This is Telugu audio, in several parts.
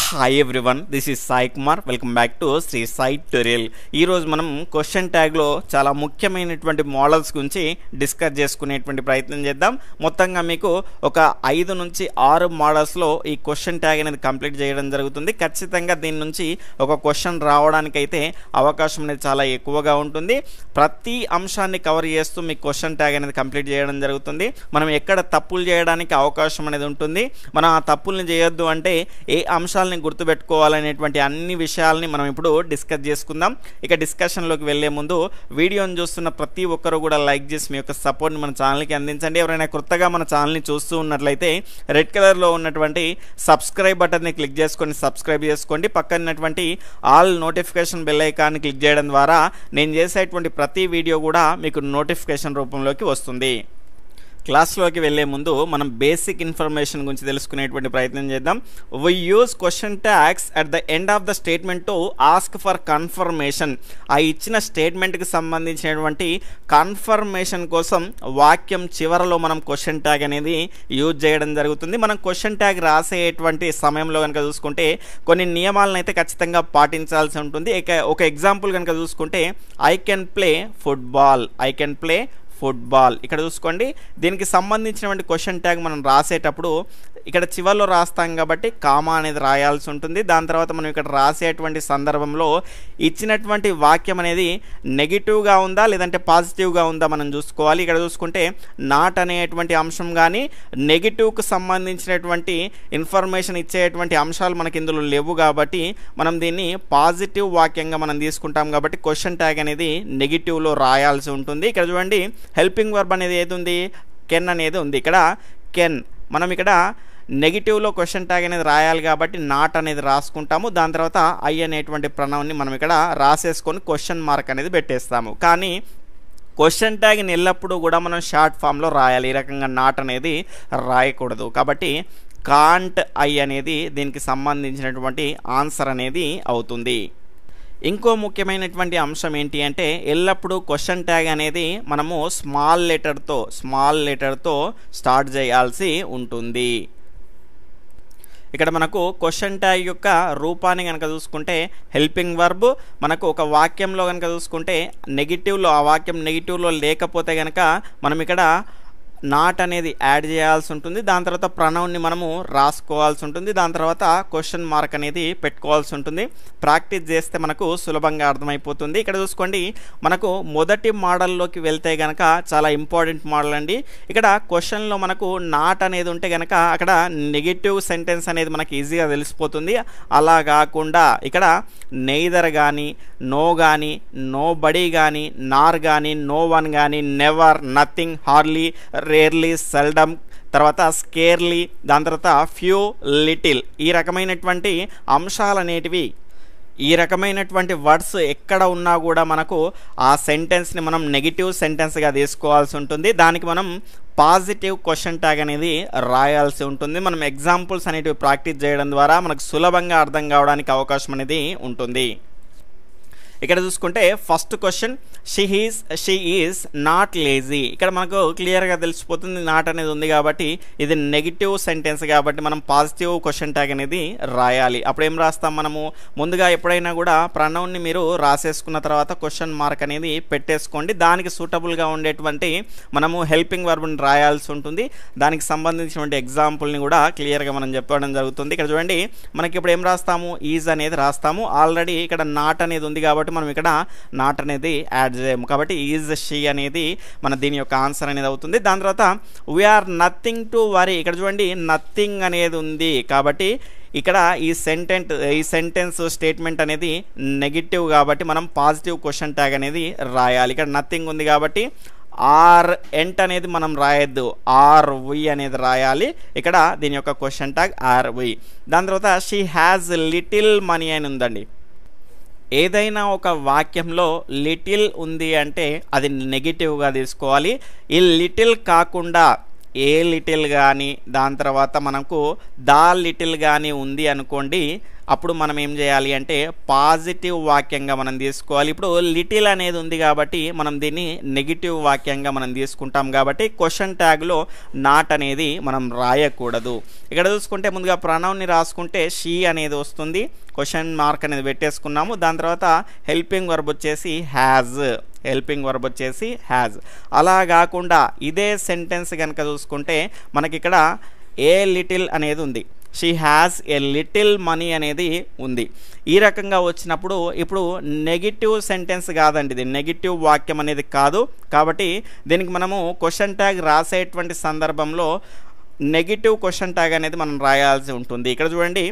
Hi everyone, this is Sai Kumar. Welcome back to Shri Sai tutorial. ఈరోజు మనం క్వశ్చన్ ట్యాగ్లో చాలా ముఖ్యమైనటువంటి మోడల్స్ గురించి డిస్కస్ చేసుకునేటువంటి ప్రయత్నం చేద్దాం. మొత్తంగా మీకు ఒక 5 నుంచి 6 మోడల్స్లో ఈ క్వశ్చన్ ట్యాగ్ అనేది కంప్లీట్ చేయడం జరుగుతుంది. ఖచ్చితంగా దీని నుంచి ఒక క్వశ్చన్ రావడానికైతే అవకాశం అనేది చాలా ఎక్కువగా ఉంటుంది. ప్రతి అంశాన్ని కవర్ చేస్తూ మీకు క్వశ్చన్ ట్యాగ్ అనేది కంప్లీట్ చేయడం జరుగుతుంది. మనం ఎక్కడ తప్పులు చేయడానికి అవకాశం అనేది ఉంటుంది, మనం ఆ తప్పుల్ని చేయొద్దు అంటే ఏ అంశాలని గుర్తుపెట్టుకోవాలనేటువంటి అన్ని విషయాలని మనం ఇప్పుడు డిస్కస్ చేసుకుందాం. ఇక డిస్కషన్లోకి వెళ్లే ముందు వీడియోని చూస్తున్న ప్రతి ఒక్కరు కూడా లైక్ చేసి మీ యొక్క సపోర్ట్ని మన ఛానల్కి అందించండి. ఎవరైనా కొత్తగా మన ఛానల్ని చూస్తూ ఉన్నట్లయితే రెడ్ కలర్లో ఉన్నటువంటి సబ్స్క్రైబ్ బటన్ని క్లిక్ చేసుకొని సబ్స్క్రైబ్ చేసుకోండి. పక్కన ఉన్నటువంటి ఆల్ నోటిఫికేషన్ బెల్ ఐకాన్ని క్లిక్ చేయడం ద్వారా నేను చేసేటువంటి ప్రతి వీడియో కూడా మీకు నోటిఫికేషన్ రూపంలోకి వస్తుంది. క్లాస్లోకి వెళ్లే ముందు మనం బేసిక్ ఇన్ఫర్మేషన్ గురించి తెలుసుకునేటువంటి ప్రయత్నం చేద్దాం. We use question tags at the end of the statement to ask for confirmation. ఆ ఇచ్చిన స్టేట్మెంట్కి సంబంధించినటువంటి కన్ఫర్మేషన్ కోసం వాక్యం చివరలో మనం క్వశ్చన్ ట్యాగ్ అనేది యూజ్ చేయడం జరుగుతుంది. మనం క్వశ్చన్ ట్యాగ్ రాసేటువంటి సమయంలో కనుక చూసుకుంటే కొన్ని నియమాలను అయితే ఖచ్చితంగా పాటించాల్సి ఉంటుంది. ఒక ఎగ్జాంపుల్ కనుక చూసుకుంటే I can play football, I can play football. ఇక్కడ చూసుకోండి, దీనికి సంబంధించినటువంటి క్వశ్చన్ ట్యాగ్ మనం రాసేటప్పుడు ఇక్కడ చివరిలో రాస్తాం కాబట్టి కామా అనేది రాయాల్సి ఉంటుంది. దాని తర్వాత మనం ఇక్కడ రాసేటువంటి సందర్భంలో ఇచ్చినటువంటి వాక్యం అనేది నెగిటివ్గా ఉందా లేదంటే పాజిటివ్గా ఉందా మనం చూసుకోవాలి. ఇక్కడ చూసుకుంటే నాట్ అనేటువంటి అంశం కానీ నెగిటివ్కు సంబంధించినటువంటి ఇన్ఫర్మేషన్ ఇచ్చేటువంటి అంశాలు మనకి ఇందులో లేవు కాబట్టి మనం దీన్ని పాజిటివ్ వాక్యంగా మనం తీసుకుంటాం కాబట్టి క్వశ్చన్ ట్యాగ్ అనేది నెగిటివ్లో రాయాల్సి ఉంటుంది. ఇక్కడ చూడండి, హెల్పింగ్ వర్బ్ అనేది ఏది ఉంది, కెన్ అనేది ఉంది. ఇక్కడ కెన్ మనం ఇక్కడ నెగిటివ్లో క్వశ్చన్ ట్యాగ్ అనేది రాయాలి కాబట్టి నాట్ అనేది రాసుకుంటాము. దాని తర్వాత ఐ అనేటువంటి ప్రణాన్ని మనం ఇక్కడ రాసేసుకొని క్వశ్చన్ మార్క్ అనేది పెట్టేస్తాము. కానీ క్వశ్చన్ ట్యాగ్ని ఎల్లప్పుడూ కూడా మనం షార్ట్ ఫామ్లో రాయాలి. ఈ రకంగా నాట్ అనేది రాయకూడదు. కాబట్టి కాంట్ ఐ అనేది దీనికి సంబంధించినటువంటి ఆన్సర్ అనేది అవుతుంది. ఇంకో ముఖ్యమైనటువంటి అంశం ఏంటి అంటే ఎల్లప్పుడూ క్వశ్చన్ ట్యాగ్ అనేది మనము స్మాల్ లెటర్తో స్టార్ట్ చేయాల్సి ఉంటుంది. ఇక్కడ మనకు క్వశ్చన్ ట్యాగ్ యొక్క రూపాన్ని కనుక చూసుకుంటే హెల్పింగ్ వర్బ్, మనకు ఒక వాక్యంలో కనుక చూసుకుంటే నెగిటివ్లో ఆ వాక్యం నెగిటివ్లో లేకపోతే కనుక మనం ఇక్కడ నాట్ అనేది యాడ్ చేయాల్సి ఉంటుంది. దాని తర్వాత ప్రొనౌన్ని మనము రాసుకోవాల్సి ఉంటుంది. దాని తర్వాత క్వశ్చన్ మార్క్ అనేది పెట్టుకోవాల్సి ఉంటుంది. ప్రాక్టీస్ చేస్తే మనకు సులభంగా అర్థమైపోతుంది. ఇక్కడ చూసుకోండి, మనకు మొదటి మోడల్లోకి వెళ్తే కనుక చాలా ఇంపార్టెంట్ మోడల్ అండి. ఇక్కడ క్వశ్చన్లో మనకు నాట్ అనేది ఉంటే కనుక అక్కడ నెగిటివ్ సెంటెన్స్ అనేది మనకి ఈజీగా తెలిసిపోతుంది. అలా కాకుండా ఇక్కడ నెయిదర్ కానీ, నో కానీ, నో బడీ కానీ, నార్ కానీ, నో వన్ కానీ, నెవర్, నథింగ్, హార్లీ, రేర్లీ, సెల్డమ్, తర్వాత స్కేర్లీ, దాని తర్వాత ఫ్యూ, లిటిల్, ఈ రకమైనటువంటి అంశాలు అనేటివి, ఈ రకమైనటువంటి వర్డ్స్ ఎక్కడ ఉన్నా కూడా మనకు ఆ సెంటెన్స్ని మనం నెగిటివ్ సెంటెన్స్గా తీసుకోవాల్సి ఉంటుంది. దానికి మనం పాజిటివ్ క్వశ్చన్ ట్యాగ్ అనేది రాయాల్సి ఉంటుంది. మనం ఎగ్జాంపుల్స్ అనేటివి ప్రాక్టీస్ చేయడం ద్వారా మనకు సులభంగా అర్థం కావడానికి అవకాశం అనేది ఉంటుంది. ఇక్కడ చూసుకుంటే first question, she is not lazy. ఇక్కడ మనకు క్లియర్గా తెలిసిపోతుంది నాట్ అనేది ఉంది కాబట్టి ఇది నెగిటివ్ సెంటెన్స్ కాబట్టి మనం పాజిటివ్ క్వశ్చన్ ట్యాగ్ అనేది రాయాలి. అప్పుడు ఏం రాస్తాం, మనము ముందుగా ఎప్పుడైనా కూడా ప్రొనౌన్ని మీరు రాసేసుకున్న తర్వాత క్వశ్చన్ మార్క్ అనేది పెట్టేసుకోండి. దానికి సూటబుల్గా ఉండేటువంటి మనము హెల్పింగ్ వర్బ్ని రాయాల్సి ఉంటుంది. దానికి సంబంధించినటువంటి ఎగ్జాంపుల్ని కూడా క్లియర్గా మనం చెప్పడం జరుగుతుంది. ఇక్కడ చూడండి, మనకి ఇప్పుడు ఏం రాస్తాము, ఈజ్ అనేది రాస్తాము. ఆల్రెడీ ఇక్కడ నాట్ అనేది ఉంది కాబట్టి మనం ఇక్కడ నాట్ అనేది యాడ్ చేయము కాబట్టి ఈజ్ షీ అనేది మన దీని యొక్క ఆన్సర్ అనేది అవుతుంది. దాని తర్వాత వీఆర్ నథింగ్ టు వరీ. ఇక్కడ చూడండి, నథింగ్ అనేది ఉంది కాబట్టి ఇక్కడ ఈ సెంటెన్స్ స్టేట్మెంట్ అనేది నెగిటివ్ కాబట్టి మనం పాజిటివ్ క్వశ్చన్ ట్యాగ్ అనేది రాయాలి. ఇక్కడ నథింగ్ ఉంది కాబట్టి ఆర్ ఎంట్ అనేది మనం రాయొద్దు, ఆర్ వి అనేది రాయాలి. ఇక్కడ దీని యొక్క క్వశ్చన్ ట్యాగ్ ఆర్ వి. దాని తర్వాత షీ హ్యాజ్ లిటిల్ మనీ అని ఉందండి. ఏదైనా ఒక వాక్యంలో లిటిల్ ఉంది అంటే అది నెగిటివ్గా తీసుకోవాలి. ఈ లిటిల్ కాకుండా ఏ లిటిల్ కానీ దాని తర్వాత మనకు దా లిటిల్ కానీ ఉంది అనుకోండి, అప్పుడు మనం ఏం చేయాలి అంటే పాజిటివ్ వాక్యంగా మనం తీసుకోవాలి. ఇప్పుడు లిటిల్ అనేది ఉంది కాబట్టి మనం దీన్ని నెగిటివ్ వాక్యంగా మనం తీసుకుంటాం కాబట్టి క్వశ్చన్ ట్యాగ్లో నాట్ అనేది మనం రాయకూడదు. ఇక్కడ చూసుకుంటే ముందుగా ప్రొనౌన్ని రాసుకుంటే షీ అనేది వస్తుంది, క్వశ్చన్ మార్క్ అనేది పెట్టేసుకున్నాము. దాని తర్వాత హెల్పింగ్ వర్బ్ వచ్చేసి హ్యాజ్, హెల్పింగ్ వర్బ్ వచ్చేసి హ్యాజ్. అలా కాకుండా ఇదే సెంటెన్స్ కనుక చూసుకుంటే మనకి ఇక్కడ ఏ లిటిల్ అనేది ఉంది, she has a little money అనేది ఉంది. ఈ రకంగా వచ్చినప్పుడు ఇప్పుడు నెగిటివ్ సెంటెన్స్ కాదండి, ఇది నెగిటివ్ వాక్యం అనేది కాదు. కాబట్టి దీనికి మనము క్వశ్చన్ ట్యాగ్ రాసేటువంటి సందర్భంలో నెగిటివ్ క్వశ్చన్ ట్యాగ్ అనేది మనం రాయాల్సి ఉంటుంది. ఇక్కడ చూడండి,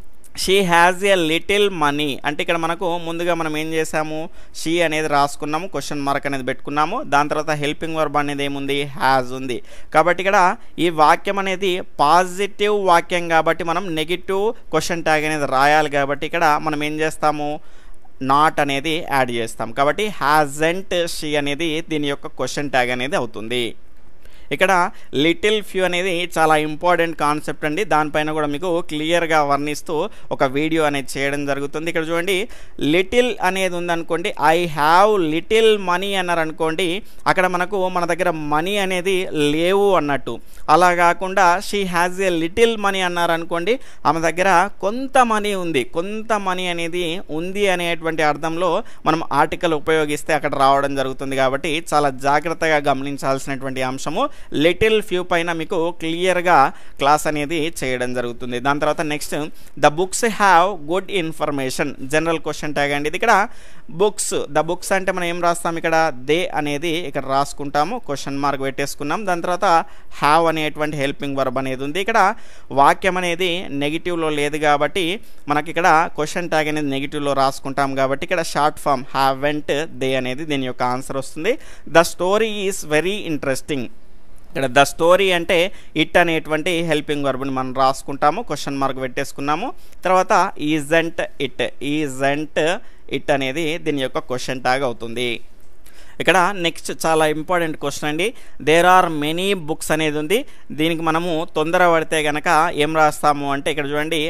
she has a little money అంటే ఇక్కడ మనకు ముందుగా మనం ఏం చేసాము, షీ అనేది రాసుకున్నాము, క్వశ్చన్ మార్క్ అనేది పెట్టుకున్నాము. దాని తర్వాత హెల్పింగ్ వర్బ్ అనేది ఏముంది, హ్యాజ్ ఉంది. కాబట్టి ఇక్కడ ఈ వాక్యం అనేది పాజిటివ్ వాక్యం కాబట్టి మనం నెగిటివ్ క్వశ్చన్ ట్యాగ్ అనేది రాయాలి. కాబట్టి ఇక్కడ మనం ఏం చేస్తాము, నాట్ అనేది యాడ్ చేస్తాం. కాబట్టి హ్యాజెంట్ షీ అనేది దీని యొక్క క్వశ్చన్ ట్యాగ్ అనేది అవుతుంది. ఇక్కడ లిటిల్ ఫ్యూ అనేది చాలా ఇంపార్టెంట్ కాన్సెప్ట్ అండి, దానిపైన కూడా మీకు క్లియర్గా వర్ణిస్తూ ఒక వీడియో అనేది చేయడం జరుగుతుంది. ఇక్కడ చూడండి, లిటిల్ అనేది ఉందనుకోండి, ఐ హ్యావ్ లిటిల్ మనీ అన్నారు అనుకోండి, అక్కడ మనకు మన దగ్గర మనీ అనేది లేవు అన్నట్టు. అలా కాకుండా she has a little money అన్నారు అనుకోండి, ఆమె దగ్గర కొంత మనీ ఉంది, కొంత మనీ అనేది ఉంది అనేటువంటి అర్థంలో మనం ఆర్టికల్ ఉపయోగిస్తే అక్కడ రావడం జరుగుతుంది. కాబట్టి చాలా జాగ్రత్తగా గమనించాల్సినటువంటి అంశము. లిటిల్ ఫ్యూ పైన మీకు క్లియర్గా క్లాస్ అనేది చేయడం జరుగుతుంది. దాని తర్వాత next, the books have good information, general question tag అండి. ఇది ఇక్కడ బుక్స్, ద బుక్స్ అంటే మనం ఏం రాస్తాం, ఇక్కడ దే అనేది ఇక్కడ రాసుకుంటాము, క్వశ్చన్ మార్క్ పెట్టేసుకున్నాం. దాని తర్వాత హ్యావ్ అనేటువంటి హెల్పింగ్ వర్బ్ అనేది ఉంది. ఇక్కడ వాక్యం అనేది నెగిటివ్లో లేదు కాబట్టి మనకి ఇక్కడ క్వశ్చన్ ట్యాగ్ అనేది నెగిటివ్లో రాసుకుంటాం కాబట్టి ఇక్కడ షార్ట్ ఫామ్ హ్యావెంట్ దే అనేది దీని యొక్క ఆన్సర్ వస్తుంది. The story is very interesting, ఇక్కడ ద స్టోరీ అంటే ఇట్ అనేటువంటి హెల్పింగ్ వర్బ్ని మనం రాసుకుంటాము, క్వశ్చన్ మార్క్ పెట్టేసుకున్నాము. తర్వాత ఈజంట్ ఇట్, ఈజంట్ ఇట్ అనేది దీని యొక్క క్వశ్చన్ ట్యాగ్ అవుతుంది. ఇక్కడ నెక్స్ట్ చాలా ఇంపార్టెంట్ క్వశ్చన్ అండి, దేర్ ఆర్ మెనీ బుక్స్ అనేది ఉంది. దీనికి మనము తొందర పడితే కనుక ఏం రాస్తాము అంటే ఇక్కడ చూడండి,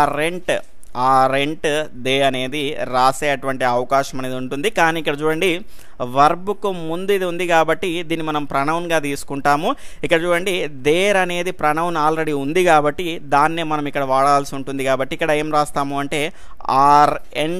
ఆ రెంట్ దే అనేది రాసేటువంటి అవకాశం అనేది ఉంటుంది. కానీ ఇక్కడ చూడండి, వర్బ్కు ముందు ఇది ఉంది కాబట్టి దీన్ని మనం ప్రొనౌన్గా తీసుకుంటాము. ఇక్కడ చూడండి, దేర్ అనేది ప్రొనౌన్ ఆల్రెడీ ఉంది కాబట్టి దాన్నే మనం ఇక్కడ వాడాల్సి ఉంటుంది. కాబట్టి ఇక్కడ ఏం రాస్తాము అంటే ఆర్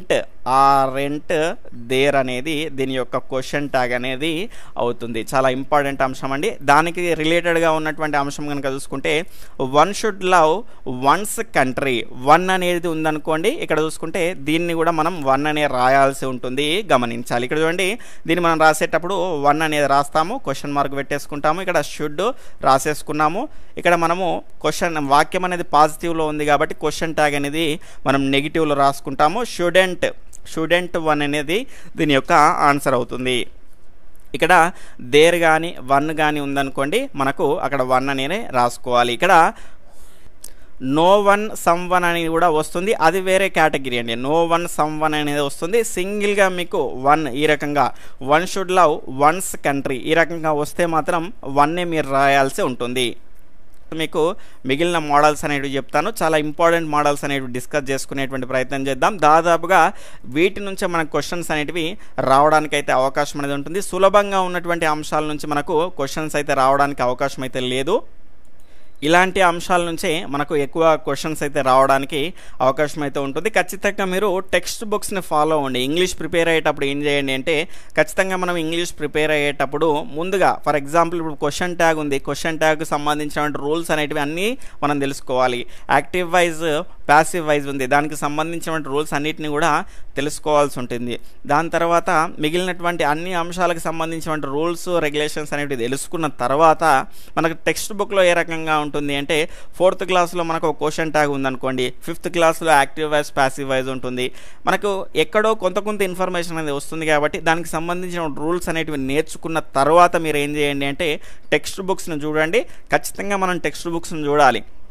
రెంట్ దేర్ అనేది దీని యొక్క క్వశ్చన్ ట్యాగ్ అనేది అవుతుంది. చాలా ఇంపార్టెంట్ అంశం అండి. దానికి రిలేటెడ్గా ఉన్నటువంటి అంశం కనుక చూసుకుంటే one should love one's country, one అనేది ఉందనుకోండి, ఇక్కడ చూసుకుంటే దీన్ని కూడా మనం వన్ అనే రాయాల్సి ఉంటుంది, గమనించాలి. ఇక్కడ చూడండి, దీన్ని మనం రాసేటప్పుడు వన్ అనేది రాస్తాము, క్వశ్చన్ మార్క్ పెట్టేసుకుంటాము, ఇక్కడ షుడ్ రాసేసుకున్నాము. ఇక్కడ మనము క్వశ్చన్ వాక్యం అనేది పాజిటివ్లో ఉంది కాబట్టి క్వశ్చన్ ట్యాగ్ అనేది మనం నెగిటివ్లో రాసుకుంటాము. షుడెంట్ వన్ అనేది దీని యొక్క ఆన్సర్ అవుతుంది. ఇక్కడ దేర్ కానీ వన్ కానీ ఉందనుకోండి, మనకు అక్కడ వన్ అనేది రాసుకోవాలి. ఇక్కడ నో వన్ సమ్ వన్ అనేది కూడా వస్తుంది, అది వేరే కేటగిరీ అండి. నో వన్ సమ్ వన్ అనేది వస్తుంది. సింగిల్గా మీకు వన్, ఈ రకంగా one should love one's country ఈ రకంగా వస్తే మాత్రం వన్నే మీరు రాయాల్సి ఉంటుంది. మీకు మిగిలిన మోడల్స్ అనేవి చెప్తాను, చాలా ఇంపార్టెంట్ మోడల్స్ అనేవి డిస్కస్ చేసుకునేటువంటి ప్రయత్నం చేద్దాం. దాదాపుగా వీటి నుంచే మనకు క్వశ్చన్స్ అనేటివి రావడానికి అయితే అవకాశం అనేది ఉంటుంది. సులభంగా ఉన్నటువంటి అంశాల నుంచి మనకు క్వశ్చన్స్ అయితే రావడానికి అవకాశం అయితే లేదు. ఇలాంటి అంశాల నుంచే మనకు ఎక్కువ క్వశ్చన్స్ అయితే రావడానికి అవకాశం అయితే ఉంటుంది. ఖచ్చితంగా మీరు టెక్స్ట్ బుక్స్ని ఫాలో అవ్వండి. ఇంగ్లీష్ ప్రిపేర్ అయ్యేటప్పుడు ఏం చేయండి అంటే ఖచ్చితంగా మనం ఇంగ్లీష్ ప్రిపేర్ అయ్యేటప్పుడు ముందుగా ఫర్ ఎగ్జాంపుల్ ఇప్పుడు క్వశ్చన్ ట్యాగ్ ఉంది, క్వశ్చన్ ట్యాగ్కి సంబంధించినటువంటి రూల్స్ అనేటివి అన్నీ మనం తెలుసుకోవాలి. యాక్టివ్ వైజ్ ప్యాసివ్ వైజ్ ఉంది, దానికి సంబంధించినటువంటి రూల్స్ అన్నిటిని కూడా తెలుసుకోవాల్సి ఉంటుంది. దాని తర్వాత మిగిలినటువంటి అన్ని అంశాలకు సంబంధించినటువంటి రూల్స్ రెగ్యులేషన్స్ అనేవి తెలుసుకున్న తర్వాత మనకు టెక్స్ట్ బుక్లో ఏ రకంగా ఉంటుంది అంటే 4th క్లాస్లో మనకు ఒక క్వశ్చన్ ట్యాగ్ ఉందనుకోండి, 5th క్లాస్లో యాక్టివ్ వైజ్ ప్యాసివ్ వైజ్ ఉంటుంది. మనకు ఎక్కడో కొంత ఇన్ఫర్మేషన్ అనేది వస్తుంది కాబట్టి దానికి సంబంధించిన రూల్స్ అనేటివి నేర్చుకున్న తర్వాత మీరు ఏం చేయండి అంటే టెక్స్ట్ బుక్స్ని చూడండి. ఖచ్చితంగా మనం టెక్స్ట్ బుక్స్ని చూడాలి.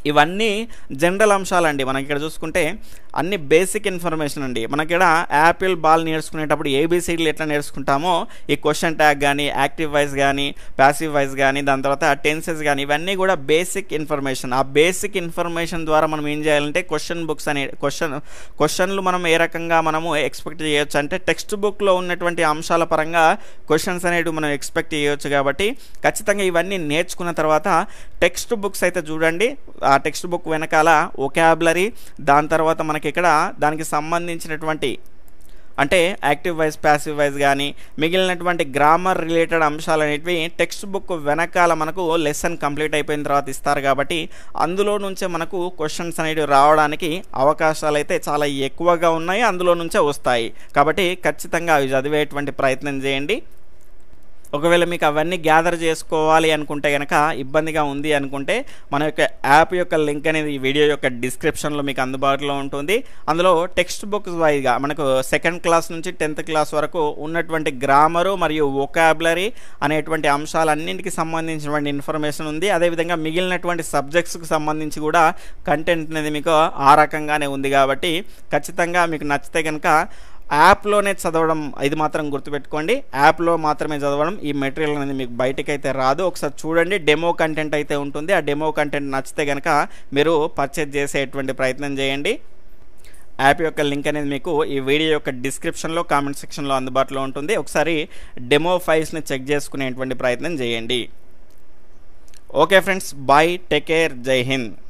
ఇవన్నీ జనరల్ అంశాలండి. మనకి ఇక్కడ చూసుకుంటే అన్ని బేసిక్ ఇన్ఫర్మేషన్ అండి. మనకి ఇక్కడ యాపిల్ బాల్ నేర్చుకునేటప్పుడు ఏబిసిడీలు ఎట్లా నేర్చుకుంటామో ఈ క్వశ్చన్ ట్యాగ్ కానీ, యాక్టివ్ వాయిస్ కానీ, ప్యాసివ్ వాయిస్ కానీ, దాని తర్వాత టెన్సెస్ కానీ, ఇవన్నీ కూడా బేసిక్ ఇన్ఫర్మేషన్. ఆ బేసిక్ ఇన్ఫర్మేషన్ ద్వారా మనం ఏం చేయాలంటే క్వశ్చన్ బుక్స్ అనే క్వశ్చన్లు మనం ఏ రకంగా మనము ఎక్స్పెక్ట్ చేయొచ్చు అంటే టెక్స్ట్ బుక్లో ఉన్నటువంటి అంశాల పరంగా క్వశ్చన్స్ అనేవి మనం ఎక్స్పెక్ట్ చేయొచ్చు. కాబట్టి ఖచ్చితంగా ఇవన్నీ నేర్చుకున్న తర్వాత టెక్స్ట్ బుక్స్ అయితే చూడండి. ఆ టెక్స్ట్ బుక్ వెనకాల వొకాబులరీ, దాని తర్వాత మనకి ఇక్కడ దానికి సంబంధించినటువంటి అంటే యాక్టివ్ వాయిస్, ప్యాసివ్ వాయిస్ కానీ మిగిలినటువంటి గ్రామర్ రిలేటెడ్ అంశాలు అనేటివి టెక్స్ట్ బుక్ వెనకాల మనకు లెసన్ కంప్లీట్ అయిపోయిన తర్వాత ఇస్తారు. కాబట్టి అందులో నుంచే మనకు క్వశ్చన్స్ అనేవి రావడానికి అవకాశాలు అయితే చాలా ఎక్కువగా ఉన్నాయి, అందులో నుంచే వస్తాయి. కాబట్టి ఖచ్చితంగా అవి చదివేటువంటి ప్రయత్నం చేయండి. ఒకవేళ మీకు అవన్నీ గ్యాదర్ చేసుకోవాలి అనుకుంటే కనుక ఇబ్బందిగా ఉంది అనుకుంటే మన యొక్క యాప్ యొక్క లింక్ అనేది ఈ వీడియో యొక్క డిస్క్రిప్షన్లో మీకు అందుబాటులో ఉంటుంది. అందులో టెక్స్ట్ బుక్స్ వైజ్గా మనకు 2nd క్లాస్ నుంచి 10th క్లాస్ వరకు ఉన్నటువంటి గ్రామరు మరియు వొకాబులరీ అనేటువంటి అంశాలన్నింటికి సంబంధించినటువంటి ఇన్ఫర్మేషన్ ఉంది. అదేవిధంగా మిగిలినటువంటి సబ్జెక్ట్స్కి సంబంధించి కూడా కంటెంట్ అనేది మీకు ఆ రకంగానే ఉంది. కాబట్టి ఖచ్చితంగా మీకు నచ్చితే కనుక యాప్లోనే చదవడం, ఇది మాత్రం గుర్తుపెట్టుకోండి. యాప్లో మాత్రమే చదవడం, ఈ మెటీరియల్ అనేది మీకు బయటకు అయితే రాదు. ఒకసారి చూడండి, డెమో కంటెంట్ అయితే ఉంటుంది. ఆ డెమో కంటెంట్ నచ్చితే కనుక మీరు పర్చేజ్ చేసేటువంటి ప్రయత్నం చేయండి. యాప్ యొక్క లింక్ అనేది మీకు ఈ వీడియో యొక్క డిస్క్రిప్షన్లో, కామెంట్ సెక్షన్లో అందుబాటులో ఉంటుంది. ఒకసారి డెమో ఫైల్స్ని చెక్ చేసుకునేటువంటి ప్రయత్నం చేయండి. Okay friends, bye, take care, Jai Hind.